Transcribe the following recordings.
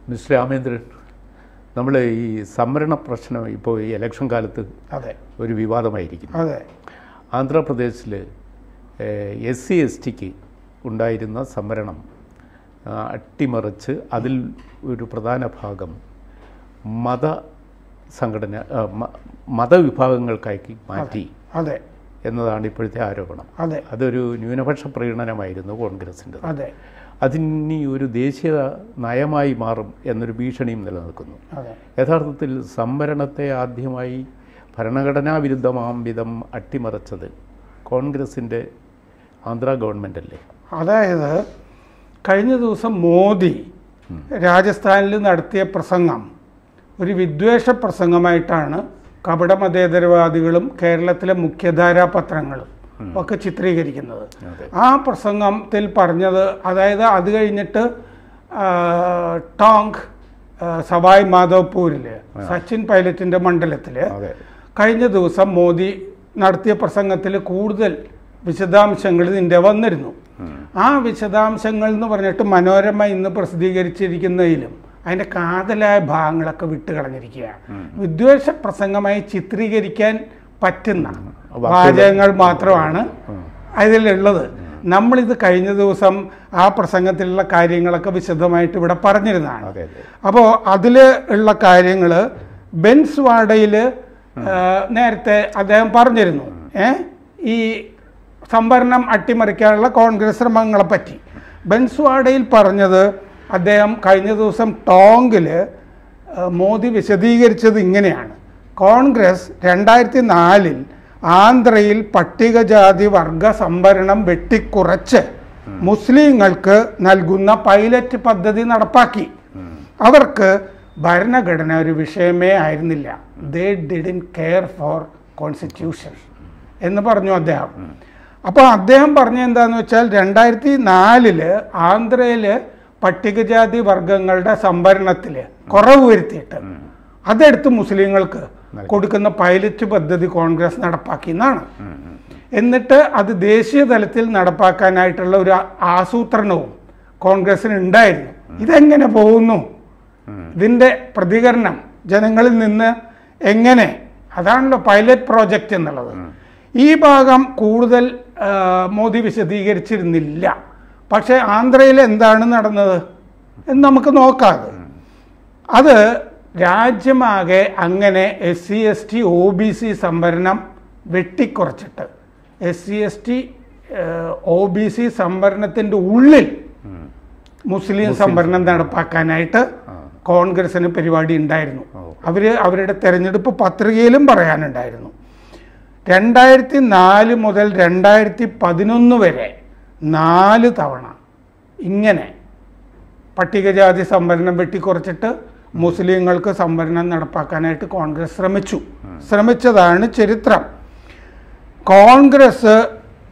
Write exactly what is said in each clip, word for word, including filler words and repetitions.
Mister Ramendran, നമ്മൾ ഈ സംവരണ പ്രശ്നം ഇപ്പോൾ ഈ ഇലക്ഷൻ കാലത്ത് അതെ ഒരു വിവാദമായിരിക്കുന്നു. അതെ ആന്ധ്രാപ്രദേശിൽ എസ് സി എസ് ടിക്ക് ഉണ്ടായിരുന്ന സംവരണം അട്ടിമറിച്ച് അതിൽ ഒരു പ്രധാന ഭാഗം മത സംഘടന മതവിഭാഗങ്ങൾക്കാക്കി മാറ്റി അതെ എന്നതാണ് ഇപ്പോഴത്തെ ആരോപണം. അതെ അതൊരു ന്യൂനപക്ഷ പ്രീണനമായിരുന്നു കോൺഗ്രസിൻ്റെ. അതെ അതിനി ഒരു ദേശീയ നയമായി മാറും എന്നൊരു ഭീഷണിയും നിലനിൽക്കുന്നു. അതെ യഥാർത്ഥത്തിൽ സംവരണത്തെ ആദ്യമായി ഭരണഘടനാ വിരുദ്ധമാം വിധം അട്ടിമറിച്ചത് കോൺഗ്രസിൻ്റെ ആന്ധ്ര ഗവൺമെൻറ് അല്ലേ? അതായത് കഴിഞ്ഞ ദിവസം മോദി രാജസ്ഥാനിൽ നടത്തിയ പ്രസംഗം ഒരു വിദ്വേഷ പ്രസംഗമായിട്ടാണ് കപട മതേതരവാദികളും കേരളത്തിലെ മുഖ്യധാരാ പത്രങ്ങളും ഒക്കെ ചിത്രീകരിക്കുന്നത്. ആ പ്രസംഗത്തിൽ പറഞ്ഞത്, അതായത് അത് കഴിഞ്ഞിട്ട് ടോങ്ക് സവായ് മാധവ്പൂരിൽ സച്ചിൻ പൈലറ്റിൻ്റെ മണ്ഡലത്തിൽ കഴിഞ്ഞ ദിവസം മോദി നടത്തിയ പ്രസംഗത്തിൽ കൂടുതൽ വിശദാംശങ്ങൾ ഇതിൻ്റെ വന്നിരുന്നു. ആ വിശദാംശങ്ങൾ എന്ന് പറഞ്ഞിട്ട് മനോരമ ഇന്ന് പ്രസിദ്ധീകരിച്ചിരിക്കുന്നതിലും അതിൻ്റെ കാതലായ ഭാഗങ്ങളൊക്കെ വിട്ടുകളഞ്ഞിരിക്കുകയാണ്. വിദ്വേഷ പ്രസംഗമായി ചിത്രീകരിക്കാൻ പറ്റുന്ന വാചകങ്ങൾ മാത്രമാണ് അതിലുള്ളത്. നമ്മളിത് കഴിഞ്ഞ ദിവസം ആ പ്രസംഗത്തിലുള്ള കാര്യങ്ങളൊക്കെ വിശദമായിട്ട് ഇവിടെ പറഞ്ഞിരുന്നതാണ്. അപ്പോൾ അതിൽ ഉള്ള കാര്യങ്ങൾ ബെൻസ്വാഡയിൽ നേരത്തെ അദ്ദേഹം പറഞ്ഞിരുന്നു. ഏ ഈ സംവരണം അട്ടിമറിക്കാനുള്ള കോൺഗ്രസ് ശ്രമങ്ങളെ പറ്റി ബെൻസ്വാഡയിൽ പറഞ്ഞത് അദ്ദേഹം കഴിഞ്ഞ ദിവസം ടോങ്കിൽ മോദി വിശദീകരിച്ചത് ഇങ്ങനെയാണ്. കോൺഗ്രസ് രണ്ടായിരത്തി നാലിൽ ആന്ധ്രയിൽ പട്ടികജാതി വർഗ സംവരണം വെട്ടിക്കുറച്ച് മുസ്ലിങ്ങൾക്ക് നൽകുന്ന പൈലറ്റ് പദ്ധതി നടപ്പാക്കി. അവർക്ക് ഭരണഘടന ഒരു വിഷയമേ ആയിരുന്നില്ല. They didn't care for constitution എന്ന് പറഞ്ഞു അദ്ദേഹം. അപ്പോൾ അദ്ദേഹം പറഞ്ഞ എന്താന്ന് വെച്ചാൽ രണ്ടായിരത്തി നാലില് ആന്ധ്രയിൽ പട്ടികജാതി വർഗങ്ങളുടെ സംവരണത്തിൽ കുറവ് വരുത്തിയിട്ട് അതെടുത്ത് മുസ്ലിങ്ങൾക്ക് കൊടുക്കുന്ന പൈലറ്റ് പദ്ധതി കോൺഗ്രസ് നടപ്പാക്കി എന്നാണ്. എന്നിട്ട് അത് ദേശീയ തലത്തിൽ നടപ്പാക്കാനായിട്ടുള്ള ഒരു ആസൂത്രണവും കോൺഗ്രസിന് ഉണ്ടായിരുന്നു. ഇതെങ്ങനെ പോകുന്നു? ഇതിൻ്റെ പ്രതികരണം ജനങ്ങളിൽ നിന്ന് എങ്ങനെ? അതാണല്ലോ പൈലറ്റ് പ്രോജക്റ്റ് എന്നുള്ളത്. ഈ ഭാഗം കൂടുതൽ മോദി വിശദീകരിച്ചിരുന്നില്ല. പക്ഷേ ആന്ധ്രയിൽ എന്താണ് നടന്നത് എന്ന് നമുക്ക് നോക്കാം. അത് രാജ്യമാകെ അങ്ങനെ S C S T O B C സംവരണം വെട്ടിക്കുറച്ചിട്ട് S C S T O B C സംവരണത്തിൻ്റെ ഉള്ളിൽ മുസ്ലിം സംവരണം നടപ്പാക്കാനായിട്ട് കോൺഗ്രസിന് പരിപാടി ഉണ്ടായിരുന്നു. അവർ അവരുടെ തെരഞ്ഞെടുപ്പ് പത്രികയിലും പറയാനുണ്ടായിരുന്നു. രണ്ടായിരത്തി നാല് മുതൽ രണ്ടായിരത്തി പതിനൊന്ന് വരെ നാല് തവണ ഇങ്ങനെ പട്ടികജാതി സംവരണം വെട്ടിക്കുറച്ചിട്ട് മുസ്ലിങ്ങൾക്ക് സംവരണം നടപ്പാക്കാനായിട്ട് കോൺഗ്രസ് ശ്രമിച്ചു ശ്രമിച്ചതാണ് ചരിത്രം. കോൺഗ്രസ്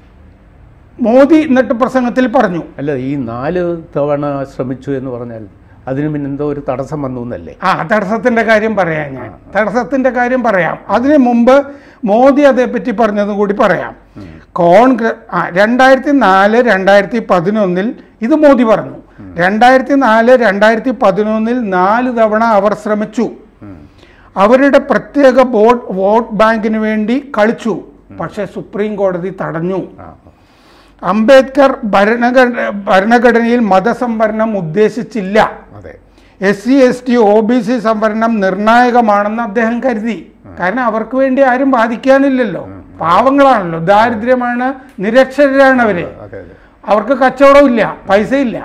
മോദി എന്നിട്ട് പ്രസംഗത്തിൽ പറഞ്ഞു, അല്ല ഈ നാല് തവണ ശ്രമിച്ചു എന്ന് പറഞ്ഞാൽ അതിന് പിന്നെ എന്തോ ഒരു തടസ്സം വന്നു എന്നല്ലേ? ആ തടസ്സത്തിൻ്റെ കാര്യം പറയാം. ഞാൻ തടസ്സത്തിൻ്റെ കാര്യം പറയാം. അതിനു മുമ്പ് മോദി അതേപ്പറ്റി പറഞ്ഞതും കൂടി പറയാം. കോൺഗ്രസ് ആ രണ്ടായിരത്തി നാല് രണ്ടായിരത്തി പതിനൊന്നിൽ ഇത് മോദി പറഞ്ഞു. രണ്ടായിരത്തി നാല് രണ്ടായിരത്തി പതിനൊന്നിൽ നാല് തവണ അവർ ശ്രമിച്ചു. അവരുടെ പ്രത്യേക വോട്ട് വോട്ട് ബാങ്കിന് വേണ്ടി കളിച്ചു. പക്ഷെ സുപ്രീം കോടതി തടഞ്ഞു. അംബേദ്കർ ഭരണഘടന ഭരണഘടനയിൽ മതസംവരണം ഉദ്ദേശിച്ചില്ല. S C S T O B C സംവരണം നിർണായകമാണെന്ന് അദ്ദേഹം കരുതി. കാരണം അവർക്ക് വേണ്ടി ആരും ബാധിക്കാനില്ലല്ലോ. പാവങ്ങളാണല്ലോ, ദാരിദ്ര്യമാണ്, നിരക്ഷരരാണ് അവര്. അവർക്ക് കച്ചവടമില്ല, പൈസയില്ല.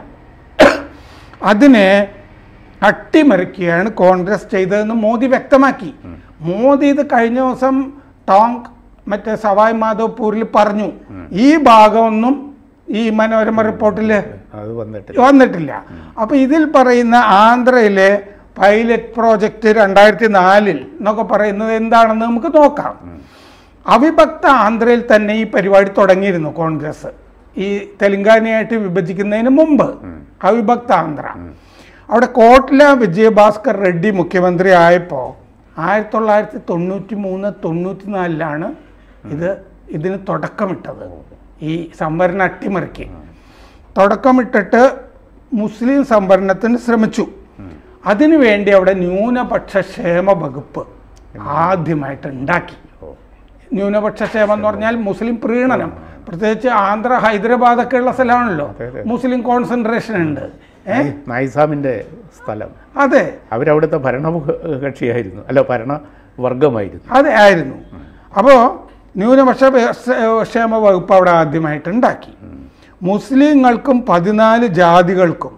അതിനെ അട്ടിമറിക്കുകയാണ് കോൺഗ്രസ് ചെയ്തതെന്ന് മോദി വ്യക്തമാക്കി. മോദി ഇത് കഴിഞ്ഞ ദിവസം ടോങ്ക് മറ്റേ സവായ് മാധവ്പൂരിൽ പറഞ്ഞു. ഈ ഭാഗമൊന്നും ഈ മനോരമ റിപ്പോർട്ടിൽ വന്നിട്ടില്ല. അപ്പൊ ഇതിൽ പറയുന്ന ആന്ധ്രയിലെ പൈലറ്റ് പ്രോജക്റ്റ് രണ്ടായിരത്തി നാലിൽ എന്നൊക്കെ പറയുന്നത് എന്താണെന്ന് നമുക്ക് നോക്കാം. അവിഭക്ത ആന്ധ്രയിൽ തന്നെ ഈ പരിപാടി തുടങ്ങിയിരുന്നു കോൺഗ്രസ്. ഈ തെലങ്കാനയായിട്ട് വിഭജിക്കുന്നതിന് മുമ്പ് അവിഭക്ത ആന്ധ്ര. അവിടെ കോട്ല വിജയഭാസ്കർ റെഡ്ഡി മുഖ്യമന്ത്രി ആയപ്പോൾ ആയിരത്തി തൊള്ളായിരത്തി തൊണ്ണൂറ്റി മൂന്ന് തൊണ്ണൂറ്റി നാലിലാണ് ഇത് ഇതിന് തുടക്കമിട്ടത്. ഈ സംവരണ അട്ടിമറിക്ക് തുടക്കമിട്ടിട്ട് മുസ്ലിം സംവരണത്തിന് ശ്രമിച്ചു. അതിനുവേണ്ടി അവിടെ ന്യൂനപക്ഷ ക്ഷേമ വകുപ്പ് ആദ്യമായിട്ട് ഉണ്ടാക്കി. ന്യൂനപക്ഷ ക്ഷേമം എന്ന് പറഞ്ഞാൽ മുസ്ലിം പ്രീണനം, പ്രത്യേകിച്ച് ആന്ധ്ര ഹൈദരാബാദൊക്കെ ഉള്ള സ്ഥലമാണല്ലോ, മുസ്ലിം കോൺസെൻട്രേഷൻ ഉണ്ട്. നൈസാമിൻ്റെ സ്ഥലം. അതെ, അവരവിടുത്തെ ഭരണ കക്ഷിയായിരുന്നു, അല്ല ഭരണവർഗമായിരുന്നു. അതെ ആയിരുന്നു. അപ്പോൾ ന്യൂനപക്ഷ ക്ഷേമ വകുപ്പ് അവിടെ ആദ്യമായിട്ട് ഉണ്ടാക്കി. മുസ്ലിങ്ങൾക്കും പതിനാല് ജാതികൾക്കും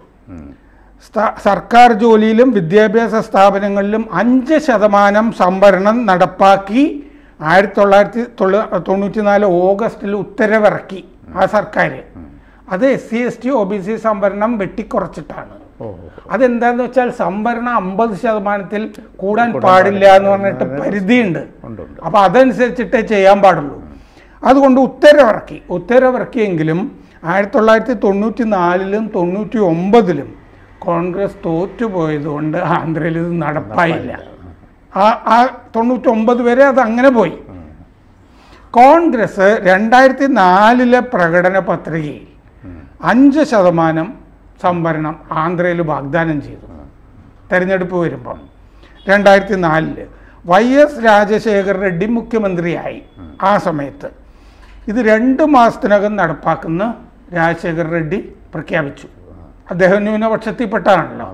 സർക്കാർ ജോലിയിലും വിദ്യാഭ്യാസ സ്ഥാപനങ്ങളിലും അഞ്ച് ശതമാനം സംവരണം നടപ്പാക്കി ആയിരത്തി തൊള്ളായിരത്തി തൊണ്ണൂറ്റി നാല് ഓഗസ്റ്റിൽ ഉത്തരവിറക്കി ആ സർക്കാർ. അത് S C S T O B C സംവരണം വെട്ടിക്കുറച്ചിട്ടാണ്. അതെന്താന്ന് വെച്ചാൽ സംവരണം അമ്പത് ശതമാനത്തിൽ കൂടാൻ പാടില്ല എന്ന് പറഞ്ഞിട്ട് പരിധിയുണ്ട്. അപ്പൊ അതനുസരിച്ചിട്ടേ ചെയ്യാൻ പാടുള്ളൂ. അതുകൊണ്ട് ഉത്തരവിറക്കി. ഉത്തരവിറക്കിയെങ്കിലും ആയിരത്തി തൊള്ളായിരത്തി തൊണ്ണൂറ്റി നാലിലും തൊണ്ണൂറ്റി ഒമ്പതിലും കോൺഗ്രസ് തോറ്റുപോയതുകൊണ്ട് ആന്ധ്രയിൽ ഇത് നടപ്പായില്ല. ആ ആ തൊണ്ണൂറ്റി ഒമ്പത് വരെ അത് അങ്ങനെ പോയി. കോൺഗ്രസ് രണ്ടായിരത്തി നാലിലെ പ്രകടന പത്രികയിൽ അഞ്ച് ശതമാനം സംവരണം ആന്ധ്രയിൽ വാഗ്ദാനം ചെയ്തു. തെരഞ്ഞെടുപ്പ് വരുമ്പം രണ്ടായിരത്തി നാലില് വൈ എസ് രാജശേഖർ റെഡ്ഡി മുഖ്യമന്ത്രിയായി. ആ സമയത്ത് ഇത് രണ്ട് മാസത്തിനകം നടപ്പാക്കുന്ന രാജശേഖർ റെഡ്ഡി പ്രഖ്യാപിച്ചു. അദ്ദേഹം ന്യൂനപക്ഷത്തിൽപ്പെട്ടാണല്ലോ.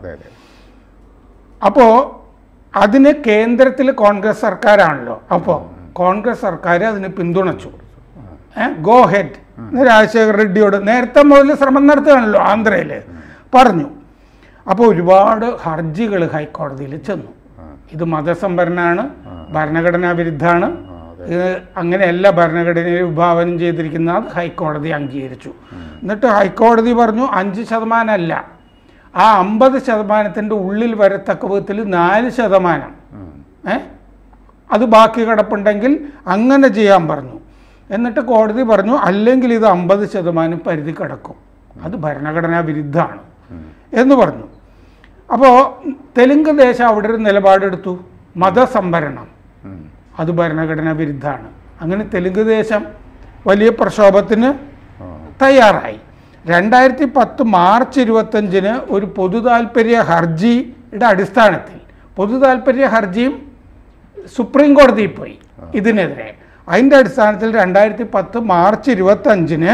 അപ്പോൾ അതിന് കേന്ദ്രത്തിൽ കോൺഗ്രസ് സർക്കാരാണല്ലോ. അപ്പോൾ കോൺഗ്രസ് സർക്കാർ അതിന് പിന്തുണച്ചു. ഗോ ഹെഡ് രാജശേഖർ റെഡ്ഡിയോട് നേരത്തെ മുതൽ ശ്രമം നടത്തുകയാണല്ലോ ആന്ധ്രയിൽ പറഞ്ഞു. അപ്പോൾ ഒരുപാട് ഹർജികൾ ഹൈക്കോടതിയിൽ ചെന്നു. ഇത് മതസംവരണമാണ്, ഭരണഘടനാ വിരുദ്ധമാണ്, ഇത് അങ്ങനെയല്ല ഭരണഘടനയെ വിഭാവനം ചെയ്തിരിക്കുന്ന അത് ഹൈക്കോടതി അംഗീകരിച്ചു. എന്നിട്ട് ഹൈക്കോടതി പറഞ്ഞു അഞ്ച് ശതമാനമല്ല, ആ അമ്പത് ശതമാനത്തിൻ്റെ ഉള്ളിൽ വരത്തക്ക വിധത്തിൽ നാല് ശതമാനം ഏ അത് ബാക്കി കിടപ്പുണ്ടെങ്കിൽ അങ്ങനെ ചെയ്യാൻ പറഞ്ഞു. എന്നിട്ട് കോടതി പറഞ്ഞു അല്ലെങ്കിൽ ഇത് അമ്പത് ശതമാനം പരിധി കിടക്കും, അത് ഭരണഘടനാ വിരുദ്ധമാണ് എന്ന് പറഞ്ഞു. അപ്പോൾ തെലുങ്ക് ദേശം അവിടെ ഒരു നിലപാടെടുത്തു, മതസംവരണം അത് ഭരണഘടനാ വിരുദ്ധമാണ്. അങ്ങനെ തെലുങ്ക് ദേശം വലിയ പ്രക്ഷോഭത്തിന് തയ്യാറായി. രണ്ടായിരത്തി പത്ത് മാർച്ച് ഇരുപത്തഞ്ചിന് ഒരു പൊതു താൽപ്പര്യ ഹർജിയുടെ അടിസ്ഥാനത്തിൽ പൊതു താൽപ്പര്യ ഹർജിയും സുപ്രീം കോടതിയിൽ പോയി ഇതിനെതിരെ. അതിൻ്റെ അടിസ്ഥാനത്തിൽ രണ്ടായിരത്തി പത്ത് മാർച്ച് ഇരുപത്തഞ്ചിന്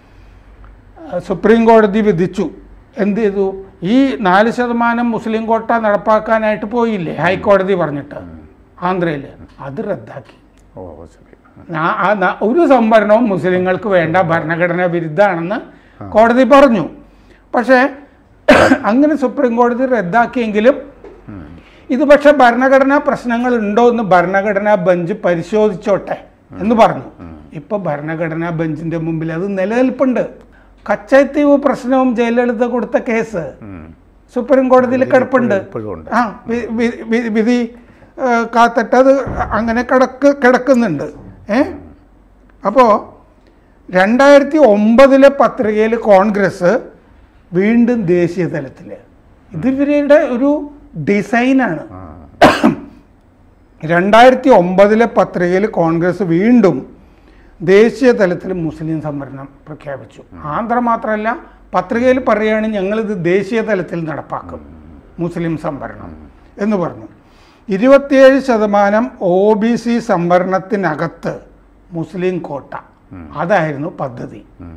സുപ്രീം കോടതി വിധിച്ചു. എന്ത് ചെയ്തു? ഈ നാല് ശതമാനം മുസ്ലിം കോട്ട നടപ്പാക്കാനായിട്ട് പോയില്ലേ ഹൈക്കോടതി പറഞ്ഞിട്ട് ആന്ധ്രയിൽ, അത് റദ്ദാക്കി. ഒരു സംവരണവും മുസ്ലിങ്ങൾക്ക് വേണ്ട, ഭരണഘടനാ വിരുദ്ധമാണെന്ന് കോടതി പറഞ്ഞു. പക്ഷേ അങ്ങനെ സുപ്രീം കോടതി റദ്ദാക്കിയെങ്കിലും ഇത് പക്ഷെ ഭരണഘടനാ പ്രശ്നങ്ങൾ ഉണ്ടോ എന്ന് ഭരണഘടനാ ബെഞ്ച് പരിശോധിച്ചോട്ടെ എന്ന് പറഞ്ഞു. ഇപ്പൊ ഭരണഘടനാ ബെഞ്ചിന്റെ മുമ്പിൽ അത് നിലനിൽപ്പുണ്ട്. കച്ചത്തീവ് പ്രശ്നവും ജയലളിത കൊടുത്ത കേസ് സുപ്രീം കോടതിയിൽ കിടപ്പുണ്ട്. ആ വിധി കാത്തിട്ടത് അങ്ങനെ കിടക്ക് കിടക്കുന്നുണ്ട് ഏ അപ്പോൾ രണ്ടായിരത്തി ഒമ്പതിലെ പത്രികയിൽ കോൺഗ്രസ് വീണ്ടും ദേശീയ തലത്തിൽ, ഇത് ഇവരുടെ ഒരു ഡിസൈനാണ്. രണ്ടായിരത്തി ഒമ്പതിലെ പത്രികയിൽ കോൺഗ്രസ് വീണ്ടും ദേശീയ തലത്തിൽ മുസ്ലിം സംവരണം പ്രഖ്യാപിച്ചു. ആന്ധ്ര മാത്രമല്ല, പത്രികയിൽ പറയുകയാണ് ഞങ്ങളിത് ദേശീയ തലത്തിൽ നടപ്പാക്കും മുസ്ലിം സംവരണം എന്ന് പറഞ്ഞു. ഇരുപത്തിയേഴ് ശതമാനം ഒ ബി സി സംവരണത്തിനകത്ത് മുസ്ലിം കോട്ട, അതായിരുന്നു പദ്ധതി.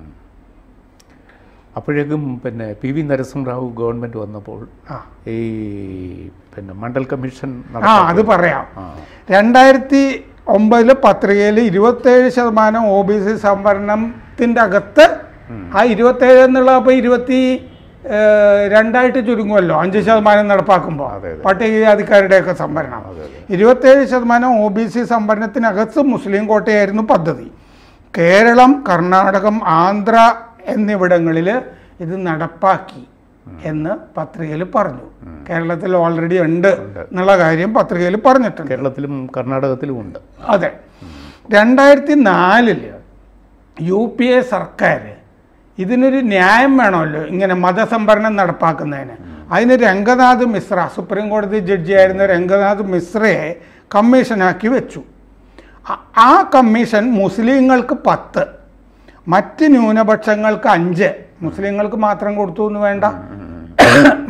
അപ്പോഴേക്കും പിന്നെ പി വി നരസിംഹറാവു ഗവൺമെൻറ് വന്നപ്പോൾ ഈ പിന്നെ മണ്ഡൽ കമ്മീഷൻ ആ അത് പറയാം. രണ്ടായിരത്തി ഒമ്പതിലെ പത്രികയിൽ ഇരുപത്തേഴ് ശതമാനം ഒ ബി സി സംവരണത്തിൻ്റെ അകത്ത്, ആ ഇരുപത്തേഴ് എന്നുള്ള അപ്പോൾ ഇരുപത്തി രണ്ടായിട്ട് ചുരുങ്ങുമല്ലോ അഞ്ച് ശതമാനം നടപ്പാക്കുമ്പോൾ പട്ടികജാതിക്കാരുടെയൊക്കെ സംവരണം. ഇരുപത്തേഴ് ശതമാനം ഒ ബി സി സംവരണത്തിനകത്ത് മുസ്ലിം കോട്ടയായിരുന്നു പദ്ധതി. കേരളം, കർണാടകം, ആന്ധ്ര എന്നിവിടങ്ങളിൽ ഇത് നടപ്പാക്കി എന്ന് പത്രികയിൽ പറഞ്ഞു. കേരളത്തിൽ ഓൾറെഡി ഉണ്ട് എന്നുള്ള കാര്യം പത്രികയിൽ പറഞ്ഞിട്ടുണ്ട്. കേരളത്തിലും കർണാടകത്തിലും ഉണ്ട്. അതെ. രണ്ടായിരത്തി നാലില് യു പി എ സർക്കാർ ഇതിനൊരു ന്യായം വേണമല്ലോ ഇങ്ങനെ മതസംവരണം നടപ്പാക്കുന്നതിന്. അതിന് രംഗനാഥ് മിശ്ര, സുപ്രീം കോടതി ജഡ്ജിയായിരുന്ന രംഗനാഥ് മിശ്രയെ കമ്മീഷനാക്കി വെച്ചു. ആ കമ്മീഷൻ മുസ്ലിങ്ങൾക്ക് പത്ത്, മറ്റ് ന്യൂനപക്ഷങ്ങൾക്ക് അഞ്ച്, മുസ്ലിങ്ങൾക്ക് മാത്രം കൊടുത്തു എന്ന് വേണ്ട,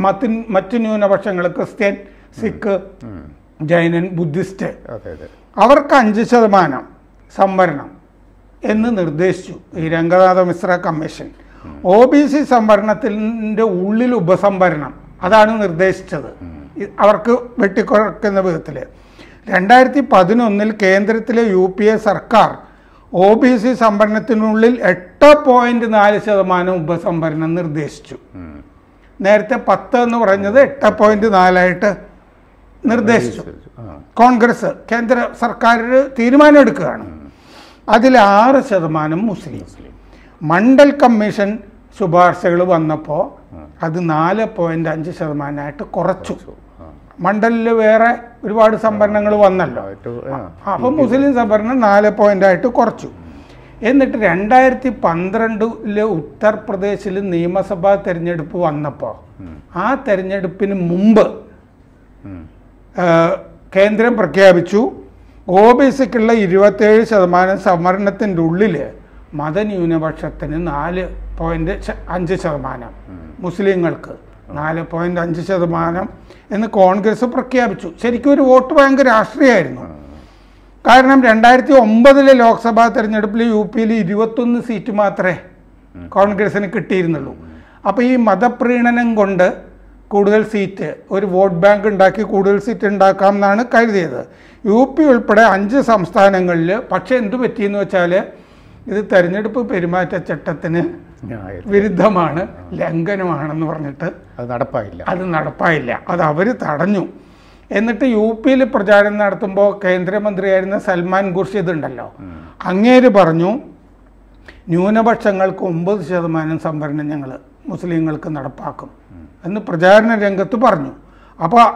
മറ്റ് മറ്റു ന്യൂനപക്ഷങ്ങൾ ക്രിസ്ത്യൻ, സിഖ്, ജൈനൻ, ബുദ്ധിസ്റ്റ് അവർക്ക് അഞ്ച് ശതമാനം സംവരണം എന്ന് നിർദ്ദേശിച്ചു ഈ Ranganatha Mishra commission. O B C സംവരണത്തിൻ്റെ ഉള്ളിൽ ഉപസംവരണം അതാണ് നിർദ്ദേശിച്ചത് അവർക്ക് വെട്ടിക്കുറക്കുന്ന വിധത്തിൽ. രണ്ടായിരത്തി പതിനൊന്നിൽ കേന്ദ്രത്തിലെ യു പി എ സർക്കാർ ഒ ബി സി സംവരണത്തിനുള്ളിൽ എട്ട് പോയിന്റ് നാല് ശതമാനം ഉപസംവരണം നിർദ്ദേശിച്ചു. നേരത്തെ പത്ത് എന്ന് പറഞ്ഞത് എട്ട് പോയിന്റ് നാലായിട്ട് നിർദ്ദേശിച്ചു. കോൺഗ്രസ് കേന്ദ്ര സർക്കാർ തീരുമാനം എടുക്കുകയാണ്. അതിൽ ആറ് ശതമാനം മുസ്ലിം. മണ്ഡൽ കമ്മീഷൻ ശുപാർശകൾ വന്നപ്പോൾ അത് നാല് പോയിന്റ് അഞ്ച് ശതമാനമായിട്ട് കുറച്ചു. മണ്ഡലിൽ വേറെ ഒരുപാട് സംവരണങ്ങൾ വന്നല്ലോ, അപ്പം മുസ്ലിം സംവരണം നാല് പോയിന്റ് ആയിട്ട് കുറച്ചു. എന്നിട്ട് രണ്ടായിരത്തി പന്ത്രണ്ടില് ഉത്തർപ്രദേശിൽ നിയമസഭാ തെരഞ്ഞെടുപ്പ് വന്നപ്പോൾ ആ തെരഞ്ഞെടുപ്പിന് മുമ്പ് കേന്ദ്രം പ്രഖ്യാപിച്ചു ഒ ബി സിക്കുള്ള ഇരുപത്തേഴ് ശതമാനം സംവരണത്തിൻ്റെ ഉള്ളിൽ മതന്യൂനപക്ഷത്തിന് നാല് പോയിന്റ് അഞ്ച് ശതമാനം, മുസ്ലിങ്ങൾക്ക് നാല് പോയിന്റ് അഞ്ച് ശതമാനം എന്ന് കോൺഗ്രസ് പ്രഖ്യാപിച്ചു. ശരിക്കും ഒരു വോട്ട് ബാങ്ക് രാഷ്ട്രീയമായിരുന്നു. കാരണം രണ്ടായിരത്തി ഒമ്പതിലെ ലോക്സഭാ തെരഞ്ഞെടുപ്പിൽ യു പിയിൽ ഇരുപത്തൊന്ന് സീറ്റ് മാത്രമേ കോൺഗ്രസിന് കിട്ടിയിരുന്നുള്ളൂ. അപ്പോൾ ഈ മതപ്രീണനം കൊണ്ട് കൂടുതൽ സീറ്റ്, ഒരു വോട്ട് ബാങ്ക് ഉണ്ടാക്കി കൂടുതൽ സീറ്റ് ഉണ്ടാക്കാം എന്നാണ് കരുതിയത്. യു പി ഉൾപ്പെടെ അഞ്ച് സംസ്ഥാനങ്ങളിൽ പക്ഷേ എന്തു പറ്റിയെന്ന് വെച്ചാൽ ഇത് തെരഞ്ഞെടുപ്പ് പെരുമാറ്റച്ചട്ടത്തിന് വിരുദ്ധമാണ്, ലംഘനമാണെന്ന് പറഞ്ഞിട്ട് അത് നടപ്പായില്ല അത് നടപ്പായില്ല അത് അവർ തടഞ്ഞു. എന്നിട്ട് യു പിയിൽ പ്രചാരണം നടത്തുമ്പോൾ കേന്ദ്രമന്ത്രിയായിരുന്ന സൽമാൻ ഖുർഷിദ് ഉണ്ടല്ലോ, അങ്ങേര് പറഞ്ഞു ന്യൂനപക്ഷങ്ങൾക്ക് ഒമ്പത് ശതമാനം സംവരണം ഞങ്ങൾ മുസ്ലിങ്ങൾക്ക് നടപ്പാക്കും എന്ന് പ്രചാരണ രംഗത്ത് പറഞ്ഞു. അപ്പോൾ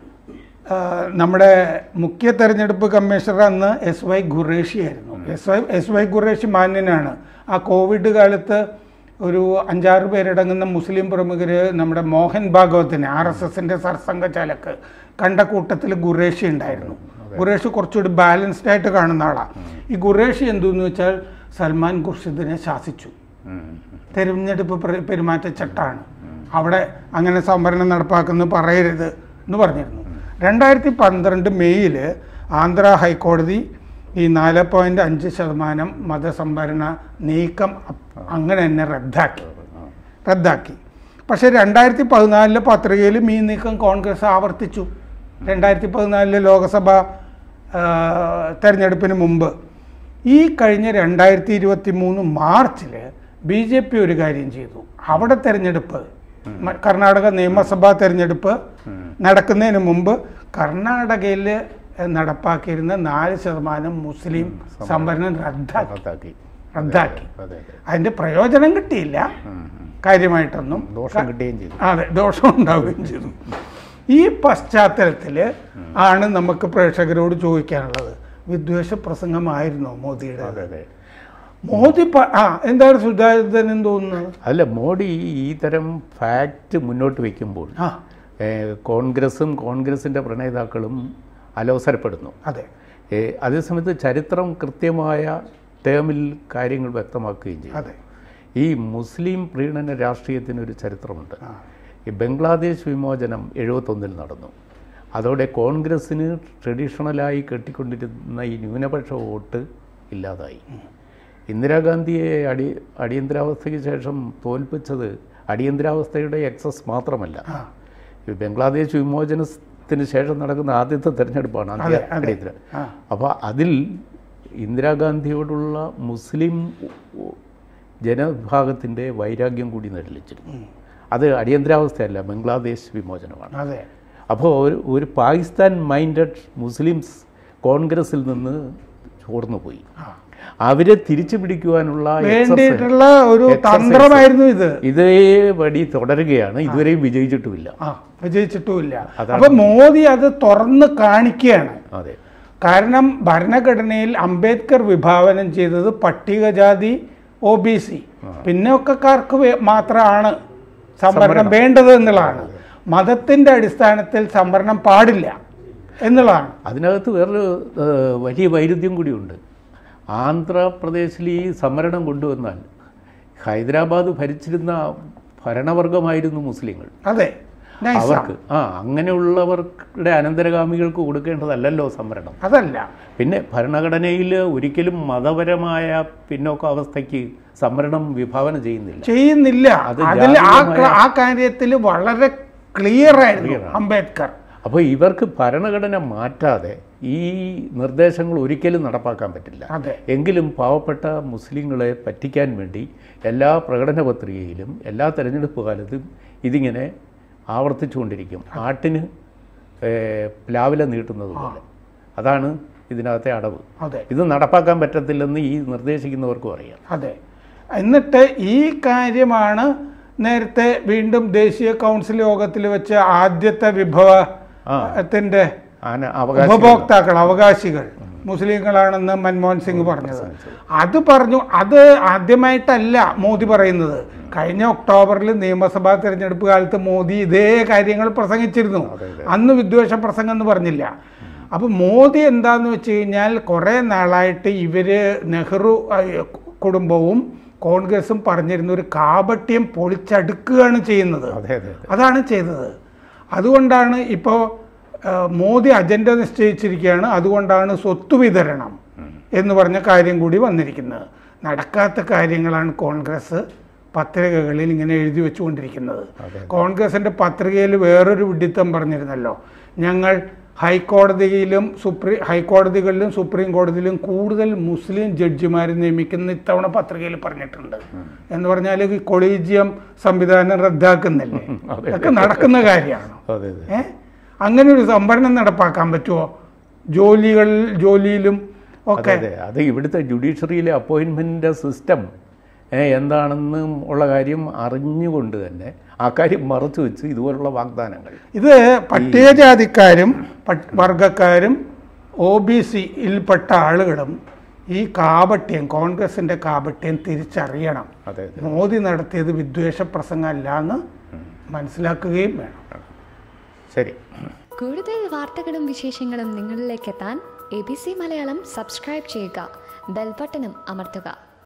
നമ്മുടെ മുഖ്യ തെരഞ്ഞെടുപ്പ് കമ്മീഷണർ അന്ന് എസ് വൈ ഖുറേഷി ആയിരുന്നു. S Y S Y Qureshi മാന്യനാണ്. ആ കോവിഡ് കാലത്ത് ഒരു അഞ്ചാറ് പേരടങ്ങുന്ന മുസ്ലിം പ്രമുഖർ നമ്മുടെ മോഹൻ ഭാഗവതിനെ ആർ എസ് എസിൻ്റെ സർസംഘചാലക്ക് കണ്ട കൂട്ടത്തിൽ ഖുറേഷി ഉണ്ടായിരുന്നു. ഖുറേഷി കുറച്ചുകൂടി ബാലൻസ്ഡ് ആയിട്ട് കാണുന്ന ആളാണ്. ഈ ഖുറേഷി എന്തെന്ന് വെച്ചാൽ സൽമാൻ ഖുർഷിദിനെ ശാസിച്ചു. തെരഞ്ഞെടുപ്പ് പെരുമാറ്റച്ചട്ടമാണ്, അവിടെ അങ്ങനെ സംവരണം നടപ്പാക്കുന്നത് പറയരുത് എന്ന് പറഞ്ഞിരുന്നു. രണ്ടായിരത്തി പന്ത്രണ്ട് മെയ്യിൽ ആന്ധ്ര ഹൈക്കോടതി ഈ നാല് പോയിന്റ് അഞ്ച് ശതമാനം മതസംവരണ നീക്കം അങ്ങനെ തന്നെ റദ്ദാക്കി റദ്ദാക്കി പക്ഷേ രണ്ടായിരത്തി പതിനാലിലെ പത്രികയിലും ഈ നീക്കം കോൺഗ്രസ് ആവർത്തിച്ചു. രണ്ടായിരത്തി പതിനാലിലെ ലോക്സഭ തെരഞ്ഞെടുപ്പിന് മുമ്പ്. ഈ കഴിഞ്ഞ രണ്ടായിരത്തി ഇരുപത്തി മൂന്ന് മാർച്ചിൽ ബി ജെ പി ഒരു കാര്യം ചെയ്തു. അവിടെ തെരഞ്ഞെടുപ്പ്, കർണാടക നിയമസഭാ തെരഞ്ഞെടുപ്പ് നടക്കുന്നതിന് മുമ്പ് കർണാടകയിൽ നടപ്പാക്കിയിരുന്ന നാല് ശതമാനം മുസ്ലിം സംവരണം റദ്ദാക്കി റദ്ദാക്കി അതിൻ്റെ പ്രയോജനം കിട്ടിയില്ല കാര്യമായിട്ടൊന്നും, ദോഷം കിട്ടുകയും ചെയ്തു. അതെ, ദോഷം ഉണ്ടാവുകയും ചെയ്തു. ഈ പശ്ചാത്തലത്തിൽ ആണ് നമുക്ക് പ്രേക്ഷകരോട് ചോദിക്കാനുള്ളത്, വിദ്വേഷ പ്രസംഗമായിരുന്നോ മോദിയുടെ? മോദി ആ എന്താണ് സുധാകരൻ തോന്നുന്നത്? അല്ല, മോഡി ഈ തരം ഫാക്റ്റ് മുന്നോട്ട് വയ്ക്കുമ്പോൾ കോൺഗ്രസും കോൺഗ്രസിൻ്റെ പ്രണേതാക്കളും അലോസരപ്പെടുന്നു. അതെ, അതേസമയത്ത് ചരിത്രം കൃത്യമായ ടേമിൽ കാര്യങ്ങൾ വ്യക്തമാക്കുകയും ചെയ്യും. അതെ, ഈ മുസ്ലിം പ്രീണന രാഷ്ട്രീയത്തിനൊരു ചരിത്രമുണ്ട്. ഈ ബംഗ്ലാദേശ് വിമോചനം എഴുപത്തൊന്നിൽ നടന്നു. അതോടെ കോൺഗ്രസ്സിന് ട്രഡീഷണലായി കെട്ടിക്കൊണ്ടിരുന്ന ഈ ന്യൂനപക്ഷ വോട്ട് ഇല്ലാതായി. ഇന്ദിരാഗാന്ധിയെ അടി അടിയന്തരാവസ്ഥയ്ക്ക് ശേഷം തോൽപ്പിച്ചത് അടിയന്തരാവസ്ഥയുടെ എക്സസ് മാത്രമല്ല, ഈ ബംഗ്ലാദേശ് വിമോചനത്തിന് ശേഷം നടക്കുന്ന ആദ്യത്തെ തെരഞ്ഞെടുപ്പാണ് അടിയന്തര. അപ്പോൾ അതിൽ ഇന്ദിരാഗാന്ധിയോടുള്ള മുസ്ലിം ജനവിഭാഗത്തിൻ്റെ വൈരാഗ്യം കൂടി നിഴലിച്ചിരുന്നു. അത് അടിയന്തരാവസ്ഥയല്ല, ബംഗ്ലാദേശ് വിമോചനമാണ്. അപ്പോൾ ഒരു ഒരു പാകിസ്ഥാൻ മൈൻഡഡ് മുസ്ലിംസ് കോൺഗ്രസിൽ നിന്ന് ചോർന്നു പോയി. അവരെ തിരിച്ചു പിടിക്കുവാനുള്ള വേണ്ടിയിട്ടുള്ള ഒരു തന്ത്രമായിരുന്നു ഇത്. ഇതേ വഴി തുടരുകയാണ്. ഇതുവരെയും വിജയിച്ചിട്ടുമില്ല വിജയിച്ചിട്ടുമില്ല അപ്പൊ മോദി അത് തുറന്ന് കാണിക്കുകയാണ്. അതെ, കാരണം ഭരണഘടനയിൽ അംബേദ്കർ വിഭാവനം ചെയ്തത് പട്ടികജാതി, ഒ ബി സി പിന്നോക്കക്കാർക്ക് മാത്രമാണ് സംവരണം വേണ്ടത് എന്നുള്ളതാണ്. മതത്തിന്റെ അടിസ്ഥാനത്തിൽ സംവരണം പാടില്ല എന്നുള്ളതാണ്. അതിനകത്ത് വേറൊരു വലിയ വൈരുദ്ധ്യം കൂടിയുണ്ട്. ആന്ധ്രാപ്രദേശിൽ ഈ സംവരണം കൊണ്ടുവന്നാൽ ഹൈദരാബാദ് ഭരിച്ചിരുന്ന ഭരണവർഗമായിരുന്നു മുസ്ലിങ്ങൾ. അതെ, അവർക്ക് ആ അങ്ങനെയുള്ളവരുടെ അനന്തരഗാമികൾക്ക് കൊടുക്കേണ്ടതല്ലല്ലോ സംവരണം. അതല്ല. പിന്നെ ഭരണഘടനയിൽ ഒരിക്കലും മതപരമായ പിന്നോക്കാവസ്ഥയ്ക്ക് സംവരണം വിഭാവന ചെയ്യുന്നില്ല ചെയ്യുന്നില്ല അതിൽ ആ കാര്യത്തിൽ വളരെ ക്ലിയർ ആയിരുന്നു അംബേദ്കർ. അപ്പോൾ ഇവർക്ക് ഭരണഘടന മാറ്റാതെ ഈ നിർദ്ദേശങ്ങൾ ഒരിക്കലും നടപ്പാക്കാൻ പറ്റില്ല. എങ്കിലും പാവപ്പെട്ട മുസ്ലിങ്ങളെ പറ്റിക്കാൻ വേണ്ടി എല്ലാ പ്രകടന പത്രികയിലും എല്ലാ തെരഞ്ഞെടുപ്പ് കാലത്തും ഇതിങ്ങനെ ആവർത്തിച്ചുകൊണ്ടിരിക്കും. ആട്ടിന് പ്ലാവില നീട്ടുന്നത് പോലെ. അതാണ് ഇതിനകത്തെ അടവ്. ഇത് നടപ്പാക്കാൻ പറ്റത്തില്ലെന്ന് ഈ നിർദ്ദേശിക്കുന്നവർക്കും അറിയാം. അതെ. എന്നിട്ട് ഈ കാര്യമാണ് നേരത്തെ വീണ്ടും ദേശീയ കൗൺസിൽ യോഗത്തിൽ വെച്ച് ആദ്യത്തെ വിഭവത്തിന്റെ ഉപഭോക്താക്കൾ അവകാശികൾ മുസ്ലിങ്ങളാണെന്ന് മൻമോഹൻ സിംഗ് പറഞ്ഞത്. അത് പറഞ്ഞു. അത് ആദ്യമായിട്ടല്ല മോദി പറയുന്നത്. കഴിഞ്ഞ ഒക്ടോബറിൽ നിയമസഭാ തെരഞ്ഞെടുപ്പ് കാലത്ത് മോദി ഇതേ കാര്യങ്ങൾ പ്രസംഗിച്ചിരുന്നു. അന്ന് വിദ്വേഷ പ്രസംഗം എന്ന് പറഞ്ഞില്ല. അപ്പോൾ മോദി എന്താന്ന് വെച്ച് കഴിഞ്ഞാൽ കുറേ നാളായിട്ട് ഇവര് നെഹ്റു കുടുംബവും കോൺഗ്രസും പറഞ്ഞിരുന്ന ഒരു കാപട്യം പൊളിച്ചടുക്കുകയാണ് ചെയ്യുന്നത്. അതാണ് ചെയ്തത്. അതുകൊണ്ടാണ് ഇപ്പോൾ മോദി അജണ്ട നിശ്ചയിച്ചിരിക്കുകയാണ്. അതുകൊണ്ടാണ് സ്വത്ത് വിതരണം എന്ന് പറഞ്ഞ കാര്യം കൂടി വന്നിരിക്കുന്നത്. നടക്കാത്ത കാര്യങ്ങളാണ് കോൺഗ്രസ് പത്രികകളിൽ ഇങ്ങനെ എഴുതി വെച്ചുകൊണ്ടിരിക്കുന്നത്. കോൺഗ്രസിൻ്റെ പത്രികയിൽ വേറൊരു വിഡിത്തം പറഞ്ഞിരുന്നല്ലോ, ഞങ്ങൾ ഹൈക്കോടതിയിലും സുപ്രീം ഹൈക്കോടതികളിലും സുപ്രീം കോടതിയിലും കൂടുതൽ മുസ്ലിം ജഡ്ജിമാരെ നിയമിക്കുന്ന ഇത്തവണ പത്രികയിൽ പറഞ്ഞിട്ടുണ്ട് എന്ന് പറഞ്ഞാൽ ഈ കൊളീജിയം സംവിധാനം റദ്ദാക്കുന്നില്ലേ? ഇതൊക്കെ നടക്കുന്ന കാര്യമാണ്. ഏ അങ്ങനെ ഒരു സംവരണം നടപ്പാക്കാൻ പറ്റുമോ ജോലികൾ ജോലിയിലും ഒക്കെ? അത് ഇവിടുത്തെ ജുഡീഷ്യറിയിലെ അപ്പോയിൻമെൻ്റ് സിസ്റ്റം എന്താണെന്ന് ഉള്ള കാര്യം അറിഞ്ഞുകൊണ്ട് തന്നെ ആ കാര്യം മറച്ചു വെച്ച് ഇതുപോലുള്ള വാഗ്ദാനങ്ങൾ. ഇത് പട്ടികജാതിക്കാരും വർഗക്കാരും ഒ ബി സിയിൽപ്പെട്ട ആളുകളും ഈ കാപട്യം കോൺഗ്രസിൻ്റെ കാപട്യം തിരിച്ചറിയണം. മോദി നടത്തിയത് വിദ്വേഷ പ്രസംഗമല്ല എന്ന് മനസ്സിലാക്കുകയും വേണം. ശരി. കൂടുതൽ വാർത്തകളും വിശേഷങ്ങളും നിങ്ങളിലേക്ക് എത്താൻ A B C Malayalam subscribe ചെയ്യുക, ബെൽ ബട്ടണും അമർത്തുക.